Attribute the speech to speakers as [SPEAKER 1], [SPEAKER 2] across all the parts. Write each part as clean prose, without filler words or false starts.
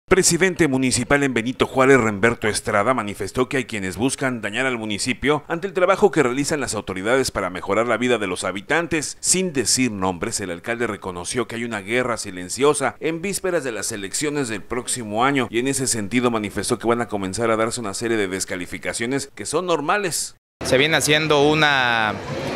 [SPEAKER 1] Presidente municipal en Benito Juárez, Remberto Estrada, manifestó que hay quienes buscan dañar al municipio ante el trabajo que realizan las autoridades para mejorar la vida de los habitantes. Sin decir nombres, el alcalde reconoció que hay una guerra silenciosa en vísperas de las elecciones del próximo año y en ese sentido manifestó que van a comenzar a darse una serie de descalificaciones que son normales.
[SPEAKER 2] Se viene haciendo una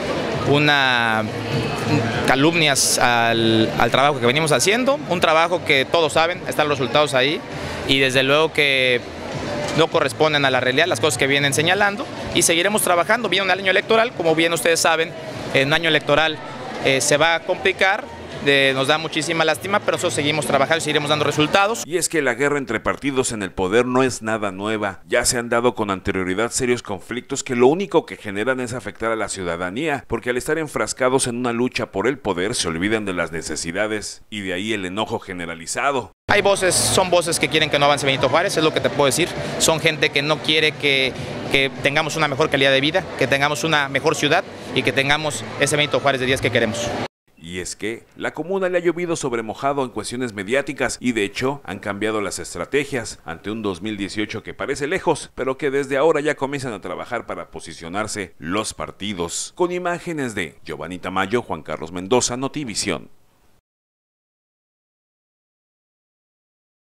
[SPEAKER 2] calumnias al trabajo que venimos haciendo, un trabajo que todos saben, están los resultados ahí y desde luego que no corresponden a la realidad las cosas que vienen señalando y seguiremos trabajando. Viene un año electoral, como bien ustedes saben, en un año electoral se va a complicar. Nos da muchísima lástima, pero nosotros seguimos trabajando y seguiremos dando resultados.
[SPEAKER 1] Y es que la guerra entre partidos en el poder no es nada nueva. Ya se han dado con anterioridad serios conflictos que lo único que generan es afectar a la ciudadanía, porque al estar enfrascados en una lucha por el poder se olvidan de las necesidades y de ahí el enojo generalizado.
[SPEAKER 2] Hay voces, son voces que quieren que no avance Benito Juárez, es lo que te puedo decir. Son gente que no quiere que tengamos una mejor calidad de vida, que tengamos una mejor ciudad y que tengamos ese Benito Juárez de 10 que queremos.
[SPEAKER 1] Y es que la comuna le ha llovido sobre mojado en cuestiones mediáticas y de hecho han cambiado las estrategias ante un 2018 que parece lejos, pero que desde ahora ya comienzan a trabajar para posicionarse los partidos. Con imágenes de Giovanni Tamayo, Juan Carlos Mendoza, Notivisión.